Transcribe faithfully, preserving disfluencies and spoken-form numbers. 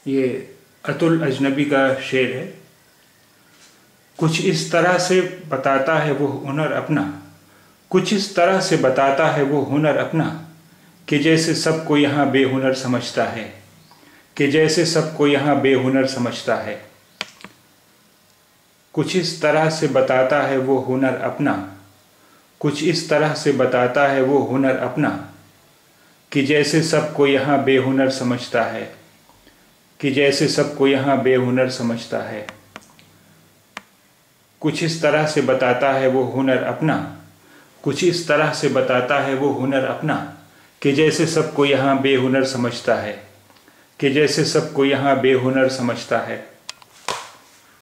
ये अतुल अजनबी का शेर है। कुछ इस तरह से बताता है वो हुनर अपना, कुछ इस तरह से बताता है वो हुनर अपना, कि जैसे सबको यहाँ बेहुनर समझता है, कि जैसे सबको यहाँ बेहुनर समझता है। कुछ इस तरह से बताता है वो हुनर अपना, कुछ इस तरह से बताता है वो हुनर अपना, कि जैसे सबको यहाँ बेहुनर समझता है, कि जैसे सबको यहाँ बेहुनर समझता है। कुछ इस तरह से बताता है वो हुनर अपना, कुछ इस तरह से बताता है वो हुनर अपना, कि जैसे सबको यहाँ बेहुनर समझता है, कि जैसे सबको यहाँ बेहुनर समझता है।